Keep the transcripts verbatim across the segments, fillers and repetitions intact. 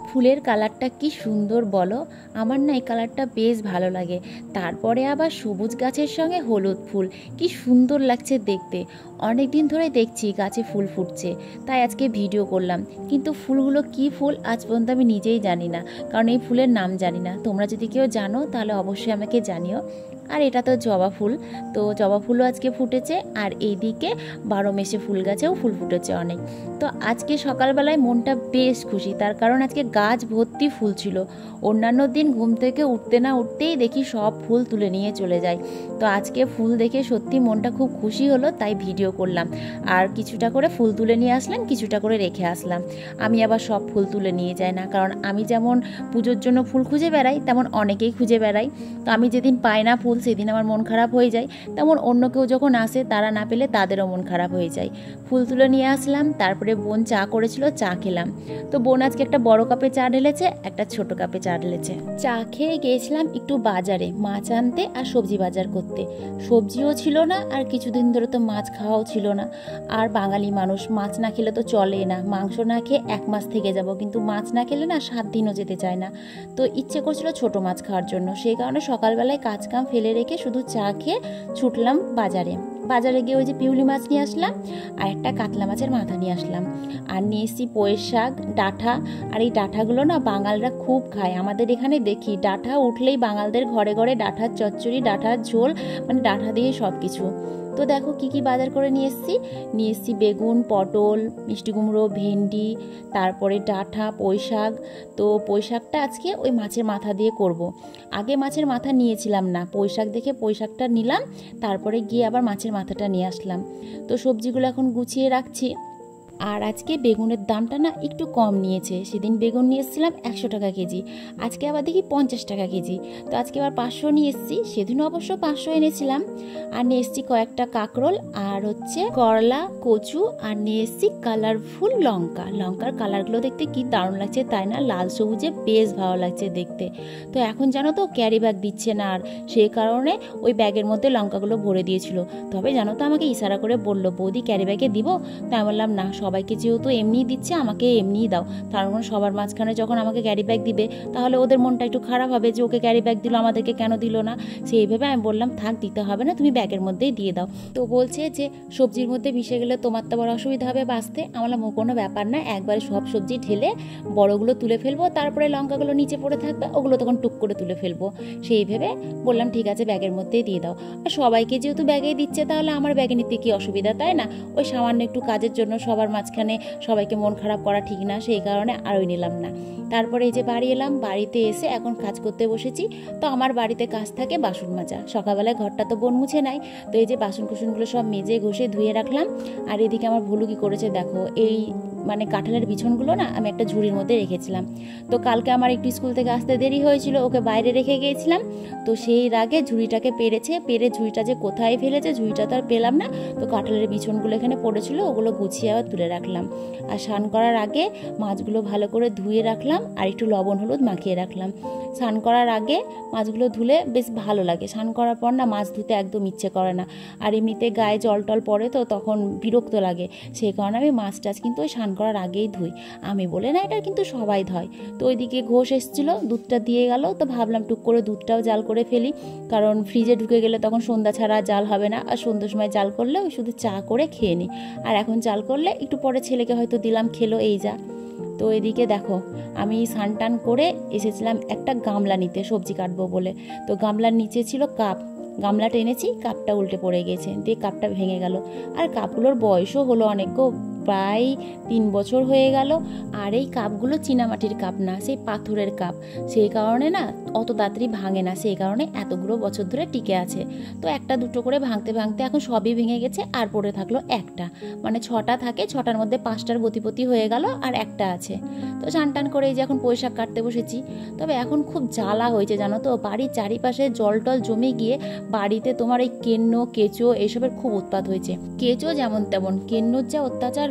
ফুলের কালারটা কি সুন্দর বলো, আমার না এই কালারটা বেশ ভালো লাগে। তারপরে আবার সবুজ গাছের সঙ্গে হলুদ ফুল, কি সুন্দর লাগছে দেখতে। অনেক দিন ধরে দেখছি গাছে ফুল ফুটছে, তাই আজকে ভিডিও করলাম। কিন্তু ফুলগুলো কি ফুল আজ পর্যন্ত আমি নিজেই জানি না, কারণ এই ফুলের নাম জানি না। তোমরা যদি কেউ জানো তাহলে অবশ্যই আমাকে জানিও। আর এটা তো জবা ফুল, তো জবা ফুলও আজকে ফুটেছে। আর এইদিকে বারো মেশে ফুল গাছেও ফুল ফুটেছে অনেক। তো আজকে সকালবেলায় মনটা বেশ খুশি, তার কারণ আজকে গাছ ভর্তি ফুল ছিল। অন্যান্য দিন ঘুম থেকে উঠতে না উঠতেই দেখি সব ফুল তুলে নিয়ে চলে যায়। তো আজকে ফুল দেখে সত্যি মনটা খুব খুশি হলো, তাই ভিডিও করলাম। আর কিছুটা করে ফুল তুলে নিয়ে আসলাম, কিছুটা করে রেখে আসলাম। আমি আবার সব ফুল তুলে নিয়ে যাই না, কারণ আমি যেমন পুজোর জন্য ফুল খুঁজে বেড়াই, তেমন অনেকেই খুঁজে বেড়াই। তো আমি যেদিন পাই না ফুল সেদিন আমার মন খারাপ হয়ে যায়, তেমন অন্য কেউ যখন আসে তারা না পেলে তাদেরও মন খারাপ হয়ে যায়। ফুল তুলে নিয়ে আসলাম, তারপরে বোন চা করেছিল, চা খেলাম। তো বোন আজকে একটা বড় কাপে চা ঢেলেছে, একটা ছোট কাপে চা ঢেলেছে। চা খেয়ে গিয়েছিলাম একটু বাজারে মাছ আনতে আর সবজি বাজার করতে। সবজিও ছিল না, আর কিছুদিন ধরে তো মাছ খাওয়াও ছিল না। আর বাঙালি মানুষ মাছ না খেলে তো চলে না, মাংস না খেয়ে এক মাস থেকে যাব, কিন্তু মাছ না খেলে না সাত দিনও যেতে চায় না। তো ইচ্ছে করছিল ছোট মাছ খাওয়ার জন্য, সেই কারণে সকালবেলায় কাজ কাম ফেলে রেখে শুধু চা খেয়ে ছুটলাম বাজারে। বাজারে গিয়ে ওই যে পিউলি মাছ নিয়ে আসলাম, আর একটা কাতলা মাছের মাথা নিয়ে আসলাম। আর নিয়ে এসেছি পুঁইয়ের শাক, ডাঁটা। আর এই ডাঁটাগুলো না বাঙালরা খুব খায়, আমাদের এখানে দেখি ডাঁটা উঠলেই বাঙালদের ঘরে ঘরে ডাঁটার চচ্চড়ি, ডাঁটার ঝোল, মানে ডাঁটা দিয়ে সব কিছু। তো দেখো কি কি বাজার করে নিয়ে এসেছি। নিয়ে এসেছি বেগুন, পটল, মিষ্টি কুমড়ো, ভেন্ডি, তারপরে ডাঁটা, পুঁই শাক। তো পুঁই শাকটা আজকে ওই মাছের মাথা দিয়ে করব। আগে মাছের মাথা নিয়েছিলাম না, পুঁই শাক দেখে পুঁই শাকটা নিলাম, তারপরে গিয়ে আবার মাছের মাথাটা নিয়ে আসলাম। তো সবজিগুলো এখন গুছিয়ে রাখছি। আর আজকে বেগুনের দামটা না একটু কম নিয়েছে। সেদিন বেগুন নিয়ে এসেছিলাম একশো টাকা কেজি, আজকে আবার দেখি পঞ্চাশ টাকা কেজি। তো আজকে আবার পাঁচশো নিয়ে এসেছি, সেদিনও অবশ্য পাঁচশো এনেছিলাম। আর নিয়ে এসেছি কয়েকটা কাঁকরোল, আর হচ্ছে করলা, কচু, আর নিয়ে এসেছি কালারফুল লঙ্কা। লঙ্কার কালারগুলো দেখতে কি দারুণ লাগছে তাই না, লাল সবুজে বেশ ভালো লাগছে দেখতে। তো এখন জানো তো ক্যারি ব্যাগ দিচ্ছে না, আর সেই কারণে ওই ব্যাগের মধ্যে লঙ্কাগুলো ভরে দিয়েছিল। তবে জানো তো আমাকে ইশারা করে বললো, বৌদি ক্যারি ব্যাগে দিব? তাই বললাম না, সবাইকে যেহেতু এমনিই দিচ্ছে আমাকে এমনিই দাও। তার কারণ সবার মাঝখানে যখন আমাকে ক্যারি ব্যাগ দিবে তাহলে ওদের মনটা একটু খারাপ হবে যে ওকে ক্যারি ব্যাগ দিল, আমাদেরকে কেন দিল না। সেইভাবে আমি বললাম থাক, দিতে হবে না, তুমি ব্যাগের মধ্যেই দিয়ে দাও। তো বলছে যে সবজির মধ্যে মিশে গেলে তোমার তো বড় অসুবিধা হবে বাঁচতে। আমার কোনো ব্যাপার না, একবারে সব সবজি ঢেলে বড়গুলো তুলে ফেলবো, তারপরে লঙ্কাগুলো নিচে পড়ে থাকবে, ওগুলো তখন টুক করে তুলে ফেলবো। সেই ভেবে বললাম ঠিক আছে ব্যাগের মধ্যেই দিয়ে দাও। আর সবাইকে যেহেতু ব্যাগেই দিচ্ছে তাহলে আমার ব্যাগে নিতে কি অসুবিধা, তাই না? ওই সামান্য একটু কাজের জন্য সবার মাঝখানে সবাইকে মন খারাপ করা ঠিক না, সেই কারণে আরই নিলাম না। তারপরে এই যে বাড়ি এলাম, বাড়িতে এসে এখন কাজ করতে বসেছি। তো আমার বাড়িতে কাজ থাকে বাসন মাজা, সকালবেলায় ঘরটা তো বোন মুছে নাই, তো এই যে বাসন কুসনগুলো সব মেজে ঘষে ধুয়ে রাখলাম। আর এদিকে আমার ভুলু কি করেছে দেখো, এই মানে কাঁঠালের বিছনগুলো না আমি একটা ঝুড়ির মধ্যে রেখেছিলাম। তো কালকে আমার একটু স্কুল থেকে আসতে দেরি হয়েছিল, ওকে বাইরে রেখে গিয়েছিলাম। তো সেই রাগে ঝুড়িটাকে পেরেছে, পেরে ঝুড়িটা যে কোথায় ফেলেছে ঝুড়িটা তো আর পেলাম না। তো কাঁঠালের বিছনগুলো এখানে পড়েছিল, ওগুলো গুছিয়ে আবার তুলে রাখলাম। আর স্নান করার আগে মাছগুলো ভালো করে ধুয়ে রাখলাম, আর একটু লবণ হলুদ মাখিয়ে রাখলাম। স্নান করার আগে মাছগুলো ধুলে বেশ ভালো লাগে, স্নান করার পর না মাছ ধুতে একদম ইচ্ছে করে না। আর এমনিতে গায়ে জল টল পড়ে তো তখন বিরক্ত লাগে, সেই কারণে আমি মাছ টাছ কিন্তু ওই স্নান করার আগেই ধুই। আমি বলে না, এটা কিন্তু সবাই ধয়। তো ওইদিকে ঘোষ এসেছিলো, দুধটা দিয়ে গেল, তো ভাবলাম টুক করে দুধটাও জাল করে ফেলি, কারণ ফ্রিজে ঢুকে গেলে তখন সন্ধ্যা ছাড়া জাল হবে না। আর সন্ধ্যার সময় জাল করলে ওই শুধু চা করে খেয়ে নিই, আর এখন জাল করলে একটু পরে ছেলেকে হয়তো দিলাম, খেলো, এই যা। তো এদিকে দেখো আমি স্নান টান করে এসেছিলাম একটা গামলা নিতে সবজি কাটবো বলে। তো গামলার নিচে ছিল কাপ, গামলাটা এনেছি, কাপটা উল্টে পড়ে গেছে, দিয়ে কাপটা ভেঙে গেল। আর কাপগুলোর বয়সও হলো অনেক গো, প্রায় তিন বছর হয়ে গেল। আর এই কাপগুলো চীনামাটির কাপ না, সেই পাথরের কাপ, সেই কারণে না অত তাড়াতাড়ি ভাঙে না, সেই কারণে এতগুলো বছর ধরে টিকে আছে। তো একটা দুটো করে ভাঙতে ভাঙতে এখন সবই ভেঙে গেছে, আর পড়ে থাকলো একটা, মানে ছটা থাকে, ছটার মধ্যে পাঁচটার গতিপতি হয়ে গেল, আর একটা আছে। তো চান টান করে এই যে এখন পুঁই শাক কাটতে বসেছি। তবে এখন খুব জ্বালা হয়েছে জানো তো, বাড়ির চারিপাশে জল টল জমে গিয়ে বাড়িতে তোমার এই কেন্ন, কেঁচো এইসবের খুব উৎপাত হয়েছে। কেঁচো যেমন তেমন, কেন্নর যা অত্যাচার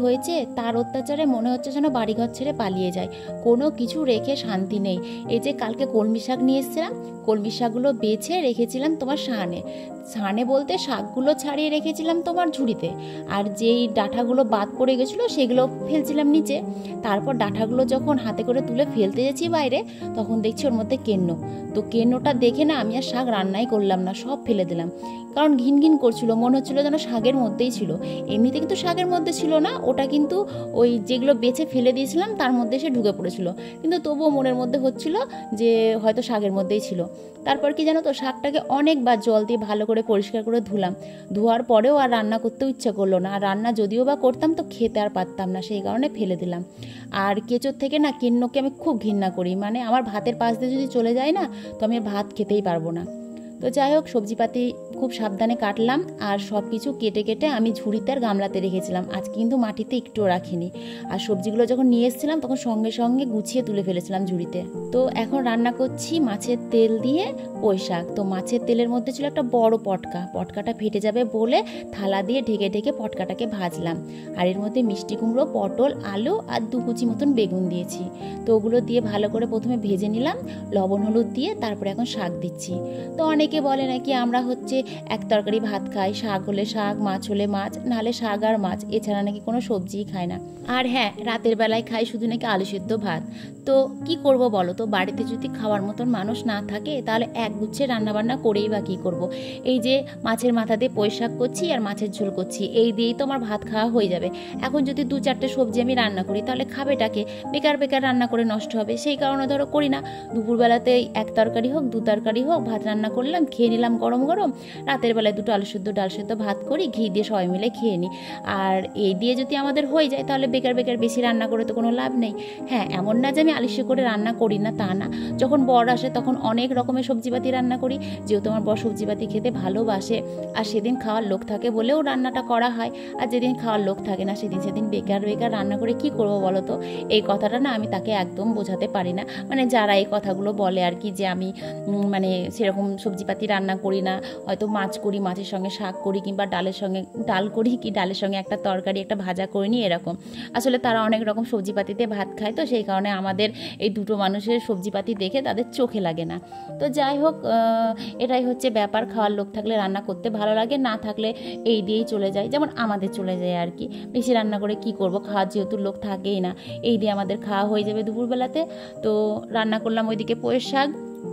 হয়েছে তার অত্যাচারে মনে হচ্ছে যেন বাড়িঘর ছেড়ে পালিয়ে যায়, কোনো কিছু রেখে শান্তি নেই। এই যে কালকে কলমি শাক নিয়ে এসেছিলাম, কলমি শাকগুলো বেছে রেখেছিলাম তোমার সাহানে, সাহানে বলতে শাকগুলো ছাড়িয়ে রেখেছিলাম তোমার ঝুড়িতে, আর যেই ডাঁটাগুলো বাদ পড়ে গেছিলো সেগুলো ফেলছিলাম নিচে। তারপর ডাঁটাগুলো যখন হাতে করে তুলে ফেলতে যাচ্ছি বাইরে, তখন দেখছি ওর মধ্যে কেন্ন। তো কেন্নটা দেখে না আমি আর শাক রান্নাই করলাম না, সব ফেলে দিলাম, কারণ ঘিন ঘিন করছিল, মনে হচ্ছিলো যেন শাকের মধ্যেই ছিল। এমনিতে কিন্তু শাকের মধ্যে ছিল না, ওটা কিন্তু ওই যেগুলো বেছে ফেলে দিয়েছিলাম তার মধ্যে এসে ঢুকে পড়েছিল, কিন্তু তবুও মনের মধ্যে হচ্ছিল যে হয়তো শাকের মধ্যেই ছিল। তারপর কি জানো তো, শাকটাকে অনেকবার জল দিয়ে ভালো করে পরিষ্কার করে ধুলাম, ধোয়ার পরেও আর রান্না করতেও ইচ্ছা করলো না, আর রান্না যদিও বা করতাম তো খেতে আর পারতাম না, সেই কারণে ফেলে দিলাম। আর কেঁচোর থেকে না কেন্নকে আমি খুব ঘৃণা করি, মানে আমার ভাতের পাশ দিয়ে যদি চলে যায় না তো আমি ভাত খেতেই পারবো না। তো যাই হোক, সবজিপাতি খুব সাবধানে কাটলাম, আর সব কিছু কেটে কেটে আমি ঝুড়িতে আর গামলাতে রেখেছিলাম, আজকে কিন্তু মাটিতে একটুও রাখিনি। আর সবজিগুলো যখন নিয়ে এসেছিলাম তখন সঙ্গে সঙ্গে গুছিয়ে তুলে ফেলেছিলাম ঝুড়িতে। তো এখন রান্না করছি মাছের তেল দিয়ে পুঁই শাক। তো মাছের তেলের মধ্যে ছিল একটা বড় পটকা, পটকাটা ফেটে যাবে বলে থালা দিয়ে ঢেকে ঢেকে পটকাটাকে ভাজলাম। আর এর মধ্যে মিষ্টি কুমড়ো, পটল, আলু আর দু কুচি মতন বেগুন দিয়েছি। তো ওগুলো দিয়ে ভালো করে প্রথমে ভেজে নিলাম লবণ হলুদ দিয়ে, তারপরে এখন শাক দিচ্ছি। তো অনেকে বলে নাকি আমরা হচ্ছে এক তরকারি ভাত খাই, শাক হলে শাক, মাছ হলে মাছ, নাহলে শাক আর মাছ, এছাড়া নাকি কোনো সবজিই খায় না। আর হ্যাঁ, রাতের বেলায় খাই শুধু নাকি আলু সেদ্ধ ভাত। তো কি করব বলো তো, বাড়িতে যদি খাওয়ার মতন মানুষ না থাকে তাহলে এক গুচ্ছে রান্নাবান্না করেই বা কী করব। এই যে মাছের মাথা দিয়ে পুঁই শাক করছি আর মাছের ঝোল করছি, এই দিয়েই তো আমার ভাত খাওয়া হয়ে যাবে। এখন যদি দু চারটে সবজি আমি রান্না করি তাহলে খাবেটাকে, বেকার বেকার রান্না করে নষ্ট হবে, সেই কারণে ধরো করি না। দুপুরবেলাতে এক তরকারি হোক দু তরকারি হোক ভাত রান্না করলাম, খেয়ে নিলাম গরম গরম, রাতের বেলায় দুটো আলু সেদ্ধ ডাল সেদ্ধ ভাত করি, ঘি দিয়ে সবাই মিলে খেয়ে নিই। আর এই দিয়ে যদি আমাদের হয়ে যায় তাহলে বেকার বেকার বেশি রান্না করে তো কোনো লাভ নেই। হ্যাঁ, এমন না যে আমি আলিশে করে রান্না করি না, তা না। যখন বর আসে তখন অনেক রকমের সবজিপাতি রান্না করি, যেহেতু আমার বর সবজিপাতি খেতে ভালোবাসে, আর সেদিন খাওয়ার লোক থাকে বলেও রান্নাটা করা হয়। আর যেদিন খাওয়ার লোক থাকে না সেদিন সেদিন বেকার বেকার রান্না করে কি করবো বলো তো। এই কথাটা না আমি তাকে একদম বোঝাতে পারি না, মানে যারা এই কথাগুলো বলে আর কি, যে আমি মানে সেরকম সবজিপাতি রান্না করি না, হয়তো মাছ করি, মাছের সঙ্গে শাক করি, কিংবা ডালের সঙ্গে ডাল করি, কি ডালের সঙ্গে একটা তরকারি একটা ভাজা করে নিই, এরকম। আসলে তারা অনেক রকম সবজিপাতিতে ভাত খায়, তো সেই কারণে আমাদের এই দুটো মানুষের সবজিপাতি দেখে তাদের চোখে লাগে না। তো যাই হোক, এটাই হচ্ছে ব্যাপার, খাওয়ার লোক থাকলে রান্না করতে ভালো লাগে, না থাকলে এই দিয়েই চলে যায়, যেমন আমাদের চলে যায় আর কি। বেশি রান্না করে কি করব, খাওয়ার যেহেতু লোক থাকেই না, এই দিয়ে আমাদের খাওয়া হয়ে যাবে দুপুরবেলাতে। তো রান্না করলাম ওইদিকে পুঁই শাক,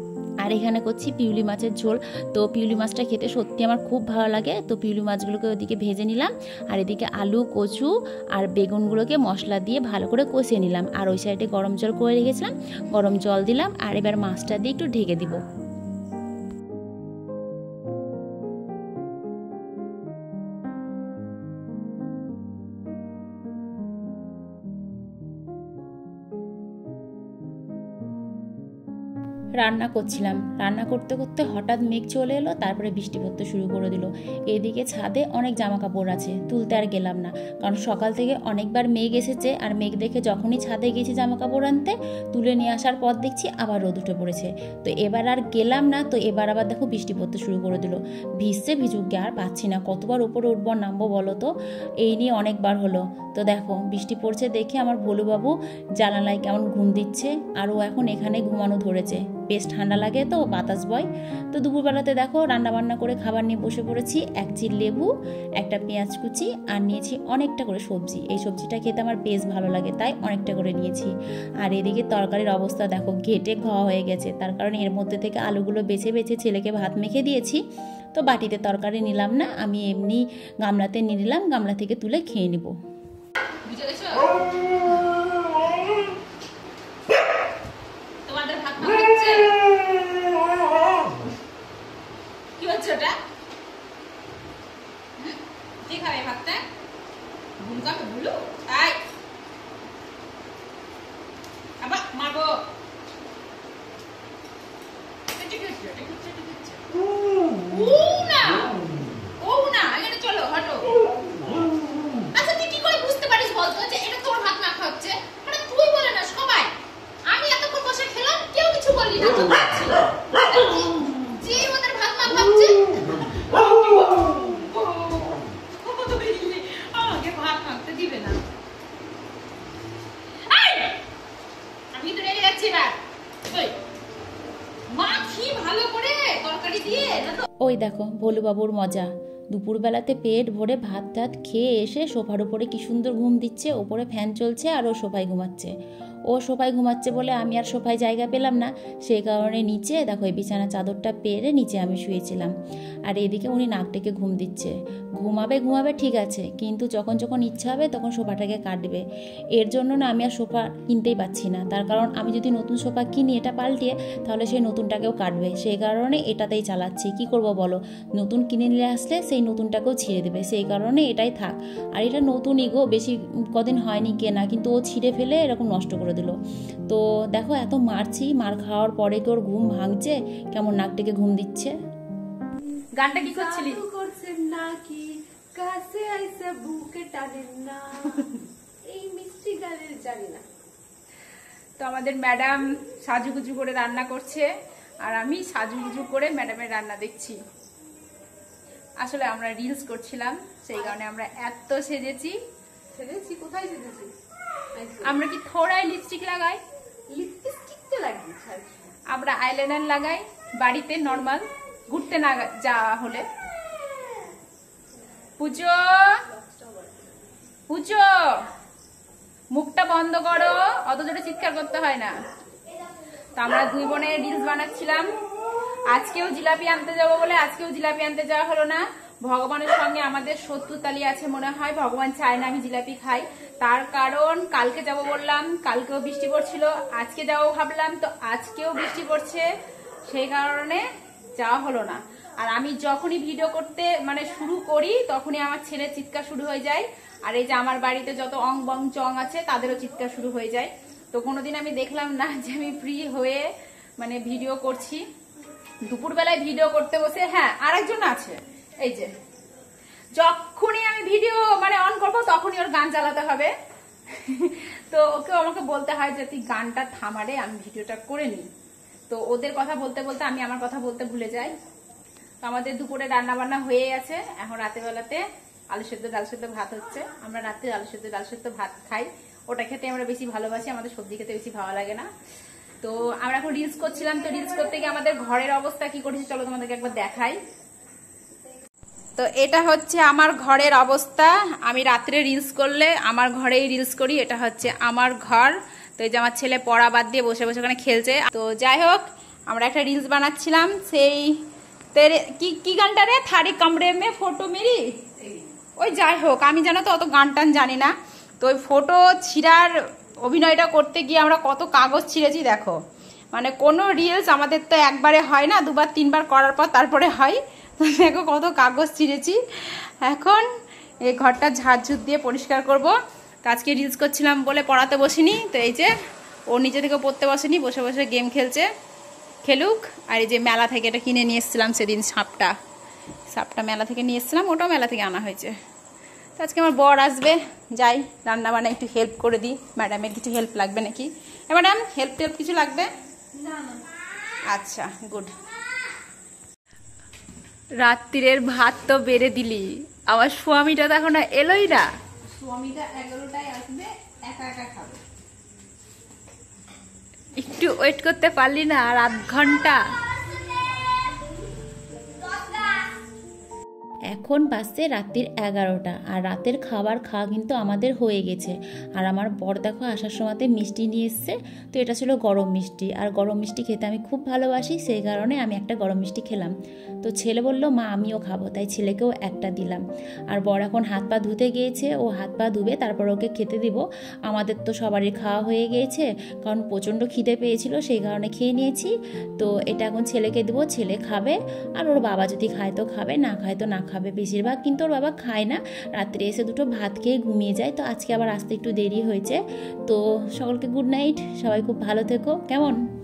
আর এখানে করছি পিউলি মাছের ঝোল। তো পিউলি মাছটা খেতে সত্যি আমার খুব ভালো লাগে। তো পিউলি মাছগুলোকে ওদিকে ভেজে নিলাম, আর এদিকে আলু, কচু আর বেগুনগুলোকে মশলা দিয়ে ভালো করে কষিয়ে নিলাম। আর ওই সাইডে গরম জল করে রেখেছিলাম, গরম জল দিলাম, আর এবার মাছটা দিয়ে একটু ঢেকে দিব। রান্না করছিলাম, রান্না করতে করতে হঠাৎ মেঘ চলে এলো, তারপরে বৃষ্টি পড়তে শুরু করে দিল। এদিকে ছাদে অনেক জামা কাপড় আছে, তুলতে আর গেলাম না, কারণ সকাল থেকে অনেকবার মেঘ এসেছে, আর মেঘ দেখে যখনই ছাদে গেছি জামা কাপড় আনতে, তুলে নিয়ে আসার পর দেখছি আবার রোদ উঠে পড়েছে। তো এবার আর গেলাম না, তো এবার আবার দেখো বৃষ্টি পড়তে শুরু করে দিল। ভিজছে ভিজুক গে, আর পাচ্ছি না, কতবার উপরে উঠবো নামবো বলো তো, এই নিয়ে অনেকবার হলো। তো দেখো বৃষ্টি পড়ছে দেখে আমার ভোলুবাবু জানালায় কেমন ঘুম দিচ্ছে, আর ও এখন এখানে ঘুমানো ধরেছে, বেশ ঠান্ডা লাগে তো বাতাস বয়। তো দুপুরবেলাতে দেখো রান্না বান্না করে খাবার নিয়ে বসে পড়েছি, এক চিল লেবু, একটা পেঁয়াজ কুচি, আর নিয়েছি অনেকটা করে সবজি। এই সবজিটা খেতে আমার বেশ ভালো লাগে, তাই অনেকটা করে নিয়েছি। আর এদিকে তরকারির অবস্থা দেখো, ঘেটে খাওয়া হয়ে গেছে, তার কারণে এর মধ্যে থেকে আলুগুলো বেছে বেছে ছেলেকে ভাত মেখে দিয়েছি। তো বাটিতে তরকারি নিলাম না, আমি এমনি গামলাতে নিয়ে নিলাম, গামলা থেকে তুলে খেয়ে নিব। তোমাদের ভাত হচ্ছে কি হচ্ছে ওটা? কে খাবে ভাতটা? ভুলকা ভুলু আই আবার মারবো। ও না ও না, এখানে চলো হাঁটো। আচ্ছা তুই কি করে বুঝতে পারিস বলতো যে এটা তোর ভাত না খাচ্ছে? মানে তুই বলে না সবাই, আমি এতক্ষণ বসে খেলাম, কেউ কিছু বললি না, তো খাচ্ছি যে ওদের ভাত না খাচ্ছে। আমাকে ভাত খাতে দিবে না। দেখাচ্ছি এবার। মা কি ভালো করে তরকারি দিয়ে না তো। ওই দেখো ভোলুবাবুর মজা, দুপুরবেলাতে পেট ভরে ভাত টাত খেয়ে এসে সোফার উপরে কি সুন্দর ঘুম দিচ্ছে, ওপরে ফ্যান চলছে আর ও সোফায় ঘুমাচ্ছে। ও সোফায় ঘুমাচ্ছে বলে আমি আর সোফায় জায়গা পেলাম না, সেই কারণে নিচে দেখো এই বিছানা চাদরটা পেরে নিচে আমি শুয়েছিলাম। আর এদিকে উনি নাক ডেকে ঘুম দিচ্ছে। ঘুমাবে ঘুমাবে ঠিক আছে, কিন্তু যখন যখন ইচ্ছা হবে তখন সোফাটাকে কাটবে। এর জন্য না আমি আর সোফা কিনতেই পাচ্ছি না, তার কারণ আমি যদি নতুন সোফা কিনি এটা পাল্টিয়ে, তাহলে সেই নতুনটাকেও কাটবে। সেই কারণে এটাতেই চালাচ্ছি, কি করব বলো, নতুন কিনে নিয়ে আসলে সেই নতুনটাকেও ছিঁড়ে দেবে, সেই কারণে এটাই থাক। আর এটা নতুন ইগো, বেশি কদিন হয়নি কেনা, কিন্তু ও ছিঁড়ে ফেলে এরকম নষ্ট করে দিল। তো দেখো এত মারছি, মার খাওয়ার পরে কি ওর ঘুম ভাঙছে, কেমন নাক ডেকে ঘুম দিচ্ছে। গানটা কি করছিলি? করছেন নাকি কাছে আইসা বুকে টানেন না, এই মিষ্টি গানের জানি না। তো আমাদের ম্যাডাম সাজুগুজু করে রান্না করছে, আর আমি সাজুগুজু করে ম্যাডামের রান্না দেখছি। আসলে আমরা রিলস করছিলাম, সেই কারণে আমরা এত সেজেছি। সেজেছি? কোথায় সেজেছি? আমরা কি থোড়াই লিপস্টিক লাগাই? লিপস্টিক তো লাগিয়েছি। আমরা আইলাইনার লাগাই বাড়িতে নর্মাল, ঘুরতে না যাওয়া হলে। পুজো পুজো মুখটা বন্ধ করো, অত জোরে চিৎকার করতে হয় না। তো আমরা দুই বোনের রিলস বানাচ্ছিলাম। আজকেও জিলাপি আনতে যাবো বলে আজকেও জিলাপি আনতে যাওয়া হলো না। ভগবানের সঙ্গে আমাদের শত্রুতালি আছে মনে হয়, ভগবান চায় না আমি জিলাপি খাই। তার কারণ কালকে যাব বললাম, কালকেও বৃষ্টি পড়ছিল, আজকে যাবো ভাবলাম, তো আজকেও বৃষ্টি পড়ছে, সেই কারণে যাওয়া হলো না। আর আমি যখনই ভিডিও করতে মানে শুরু করি তখনই আমার ছেলের চিৎকার শুরু হয়ে যায়। আর এই যে আমার বাড়িতে যত অং বং চং আছে তাদেরও চিৎকার শুরু হয়ে যায়। তো কোনোদিন আমি দেখলাম না যে আমি ফ্রি হয়ে মানে ভিডিও করছি। দুপুরবেলায় ভিডিও করতে বসে, হ্যাঁ আরেকজন আছে, এই যে যখনই আমি ভিডিও মানে অন করবো তখনই ওর গান চালাতে হবে। তো ওকে আমাকে বলতে হয় যে তুই গানটা থামারে, আমি ভিডিওটা করে নিই। তো ওদের কথা বলতে বলতে আমি আমার কথা বলতে ভুলে যাই। তো আমাদের দুপুরে রান্না বান্না হয়ে গেছে। এখন রাতের বেলাতে আলু সেদ্ধ ডাল সেদ্ধ ভাত হচ্ছে। আমরা রাত্রে আলু সেদ্ধ ডাল সেদ্ধ ভাত খাই, ওটা খেতে আমরা বেশি ভালোবাসি, আমাদের সবজি খেতে বেশি ভালো লাগে না। তো আমরা এখন রিলস করছিলাম, তো রিলস করতে গিয়ে আমাদের ঘরের অবস্থা কি করেছি চলো তোমাদেরকে একবার দেখাই। তো এটা হচ্ছে আমার ঘরের অবস্থা। আমি রাত্রে রিলস করলে আমার ঘরেই রিলস করি, এটা হচ্ছে আমার ঘর। তো এই যে আমার ছেলে পড়া বাদ দিয়ে বসে বসে ওখানে খেলছে। তো যাই হোক, আমরা একটা রিলস বানাচ্ছিলাম, সেই তেরে কি কি গানটা রে, থারি কামড়ে মে ফটো মেরি, ওই যাই হোক আমি জানো তো অত গান টান জানি না। তো ওই ফটো ছিঁড়ার অভিনয়টা করতে গিয়ে আমরা কত কাগজ ছিঁড়েছি দেখো। মানে কোনো রিলস আমাদের তো একবারে হয় না, দুবার তিনবার করার পর তারপরে হয়। তো দেখো কত কাগজ ছিঁড়েছি। এখন এই ঘরটা ঝাড়ঝুট দিয়ে পরিষ্কার করব। তো আজকে রিলস করছিলাম বলে পড়াতে বসিনি, তো এই যে ও নিজে থেকে পড়তে বসেনি, বসে বসে গেম খেলছে, খেলুক। আর এই যে মেলা থেকে এটা কিনে নিয়ে এসেছিলাম সেদিন, সাপটা সাপটা মেলা থেকে নিয়ে এসেছিলাম, ওটাও মেলা থেকে আনা হয়েছে। তো আজকে আমার বর আসবে, যাই রান্না বান্না একটু হেল্প করে দিই। ম্যাডামের কিছু হেল্প লাগবে নাকি? এ ম্যাডাম হেল্প টেল্প কিছু লাগবে? আচ্ছা গুড। রাত্রিরের ভাত তো বেড়ে দিলি, আমার স্বামীটা তো এখনো এলোই না। স্বামীটা এগারোটায় আসবে, একা একা খাবে। একটু ওয়েট করতে পারলি না আর আধ ঘন্টা? এখন বাজছে রাত্রির এগারোটা, আর রাতের খাবার খাওয়া কিন্তু আমাদের হয়ে গেছে। আর আমার বর দেখো আসার সময়তে মিষ্টি নিয়ে এসছে। তো এটা ছিল গরম মিষ্টি, আর গরম মিষ্টি খেতে আমি খুব ভালোবাসি, সেই কারণে আমি একটা গরম মিষ্টি খেলাম। তো ছেলে বলল মা আমিও খাবো, তাই ছেলেকেও একটা দিলাম। আর বর এখন হাত পা ধুতে গিয়েছে, ও হাত পা ধুবে তারপর ওকে খেতে দিব। আমাদের তো সবারই খাওয়া হয়ে গিয়েছে, কারণ প্রচণ্ড খিদে পেয়েছিল, সেই কারণে খেয়ে নিয়েছি। তো এটা এখন ছেলেকে দেবো, ছেলে খাবে। আর ওর বাবা যদি খায় তো খাবে, না খায় তো না খাবে। বেশিরভাগ কিন্তু ওর বাবা খায় না, রাত্রে এসে দুটো ভাত খেয়ে ঘুমিয়ে যায়। তো আজকে আবার আসতে একটু দেরি হয়েছে। তো সকলকে গুড নাইট, সবাই খুব ভালো থেকো, কেমন?